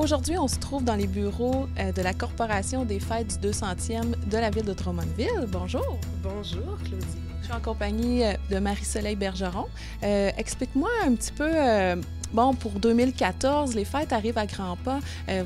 Aujourd'hui, on se trouve dans les bureaux de la Corporation des fêtes du 200e de la ville de Drummondville. Bonjour. Bonjour, Claudie. Je suis en compagnie de Marie-Soleil Bergeron. Explique-moi un petit peu, pour 2014, les fêtes arrivent à grands pas.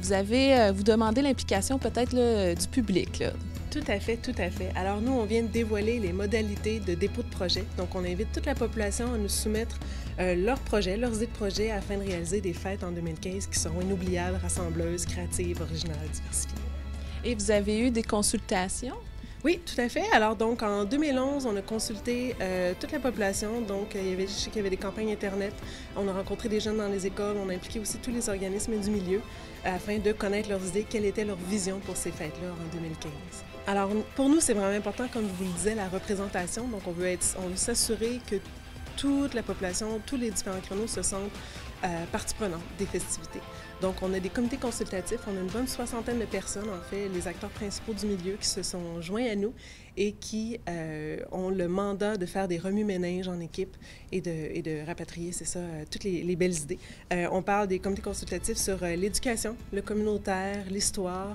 Vous demandez l'implication peut-être du public, là. Tout à fait, tout à fait. Alors nous, on vient de dévoiler les modalités de dépôt de projet. Donc on invite toute la population à nous soumettre leurs projets, leurs idées de projet afin de réaliser des fêtes en 2015 qui seront inoubliables, rassembleuses, créatives, originales, diversifiées. Et vous avez eu des consultations? Oui, tout à fait. Alors donc, en 2011, on a consulté toute la population. Donc, je sais qu'il y avait des campagnes Internet. On a rencontré des jeunes dans les écoles. On a impliqué aussi tous les organismes du milieu afin de connaître leurs idées, quelle était leur vision pour ces fêtes-là en 2015. Alors, pour nous, c'est vraiment important, comme je vous le disais, la représentation. Donc, on veut s'assurer que toute la population, tous les différents créneaux se sentent partie prenante des festivités. Donc, on a des comités consultatifs, on a une bonne 60aine de personnes, en fait, les acteurs principaux du milieu qui se sont joints à nous et qui ont le mandat de faire des remue-ménages en équipe et de rapatrier, c'est ça, toutes les belles idées. On parle des comités consultatifs sur l'éducation, le communautaire, l'histoire,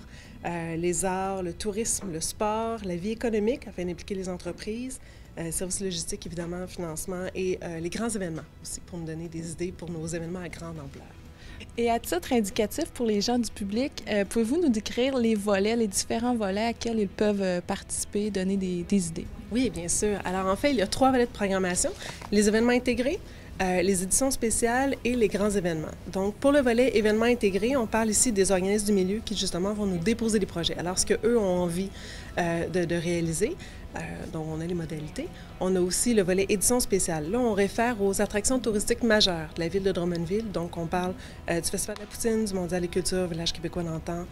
les arts, le tourisme, le sport, la vie économique afin d'impliquer les entreprises, services logistiques, évidemment, financement et les grands événements aussi pour nous donner des idées pour nos événements à grande ampleur. Et à titre indicatif pour les gens du public, pouvez-vous nous décrire les différents volets à quels ils peuvent participer, donner des idées? Oui, bien sûr. Alors en fait, il y a 3 volets de programmation. Les événements intégrés, les éditions spéciales et les grands événements. Donc, pour le volet événements intégrés, on parle ici des organismes du milieu qui, justement, vont nous déposer des projets. Alors, ce qu'eux ont envie de réaliser, dont on a les modalités. On a aussi le volet édition spéciale. Là, on réfère aux attractions touristiques majeures de la ville de Drummondville. Donc, on parle du Festival de la Poutine, du Mondial des cultures, Village québécois d'antan,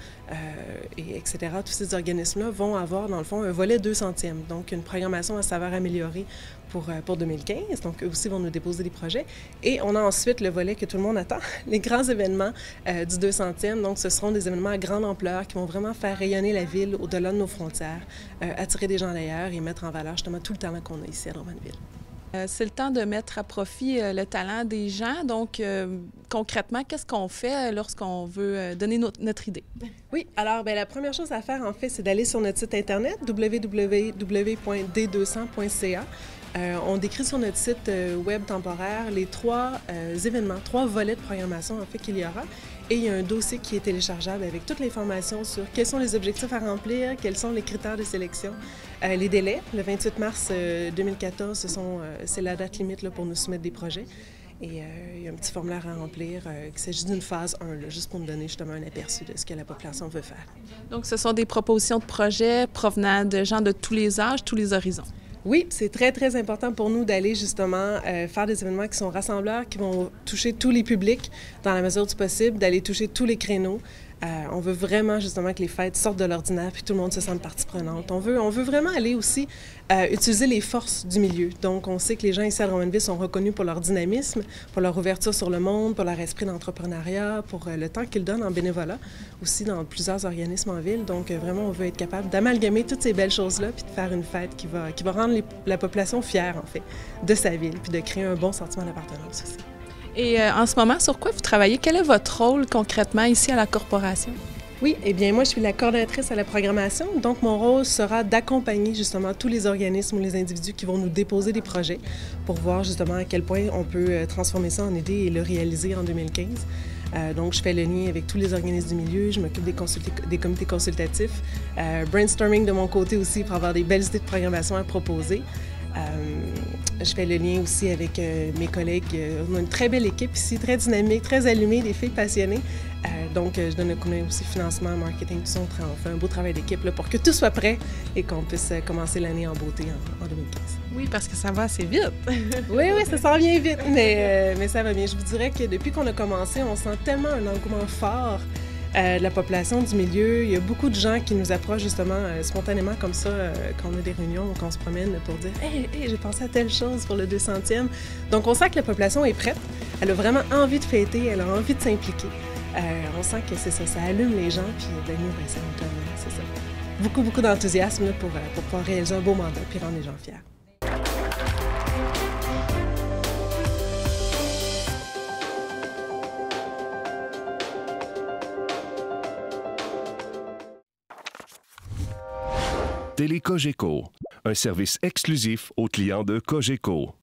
etc. Tous ces organismes-là vont avoir, dans le fond, un volet 200e. Donc, une programmation à saveur améliorée pour 2015. Donc, eux aussi vont nous déposer des projets. Et on a ensuite le volet que tout le monde attend, les grands événements du 200e. Donc, ce seront des événements à grande ampleur qui vont vraiment faire rayonner la ville au-delà de nos frontières, attirer des gens d'ailleurs et mettre en valeur justement tout le talent qu'on a ici à Drummondville. C'est le temps de mettre à profit le talent des gens. Donc, concrètement, qu'est-ce qu'on fait lorsqu'on veut donner notre idée? Oui, alors la première chose à faire, en fait, c'est d'aller sur notre site Internet, www.d200.ca. On décrit sur notre site web temporaire les 3 événements, 3 volets de programmation, en fait, qu'il y aura. Et il y a un dossier qui est téléchargeable avec toute l'information sur quels sont les objectifs à remplir, quels sont les critères de sélection, les délais. Le 28 mars 2014, c'est la date limite là, pour nous soumettre des projets. Et il y a un petit formulaire à remplir. Il s'agit d'une phase 1, là, juste pour nous donner justement un aperçu de ce que la population veut faire. Donc, ce sont des propositions de projets provenant de gens de tous les âges, tous les horizons. Oui, c'est très, très important pour nous d'aller justement faire des événements qui sont rassembleurs, qui vont toucher tous les publics dans la mesure du possible, d'aller toucher tous les créneaux. On veut vraiment justement que les fêtes sortent de l'ordinaire puis tout le monde se sente partie prenante. On veut vraiment aller aussi utiliser les forces du milieu. Donc, on sait que les gens ici à Drummondville sont reconnus pour leur dynamisme, pour leur ouverture sur le monde, pour leur esprit d'entrepreneuriat, pour le temps qu'ils donnent en bénévolat, aussi dans plusieurs organismes en ville. Donc, vraiment, on veut être capable d'amalgamer toutes ces belles choses-là puis de faire une fête qui va rendre la population fière, en fait, de sa ville puis de créer un bon sentiment d'appartenance aussi. Et en ce moment, sur quoi vous travaillez? Quel est votre rôle concrètement ici à la Corporation? Oui, eh bien moi, je suis la coordonnatrice à la programmation. Donc, mon rôle sera d'accompagner justement tous les organismes ou les individus qui vont nous déposer des projets pour voir justement à quel point on peut transformer ça en idée et le réaliser en 2015. Donc, je fais le lien avec tous les organismes du milieu, je m'occupe des comités consultatifs, brainstorming de mon côté aussi pour avoir des belles idées de programmation à proposer. Je fais le lien aussi avec mes collègues. On a une très belle équipe ici, très dynamique, très allumée, des filles passionnées. Donc, je donne un coup de main aussi financement, marketing, tout ça. On fait un beau travail d'équipe là, pour que tout soit prêt et qu'on puisse commencer l'année en beauté en 2015. Oui, parce que ça va assez vite. Oui, ça s'en vient vite, mais ça va bien. Je vous dirais que depuis qu'on a commencé, on sent tellement un engouement fort de la population du milieu. Il y a beaucoup de gens qui nous approchent justement spontanément comme ça quand on a des réunions ou quand on se promène pour dire « Hey, j'ai pensé à telle chose pour le 200e ». Donc, on sent que la population est prête. Elle a vraiment envie de fêter, elle a envie de s'impliquer. On sent que c'est ça, ça allume les gens, puis nous, ça nous donne, c'est ça. Beaucoup d'enthousiasme là, pour pouvoir réaliser un beau mandat puis rendre les gens fiers. Télé Cogeco, un service exclusif aux clients de Cogeco.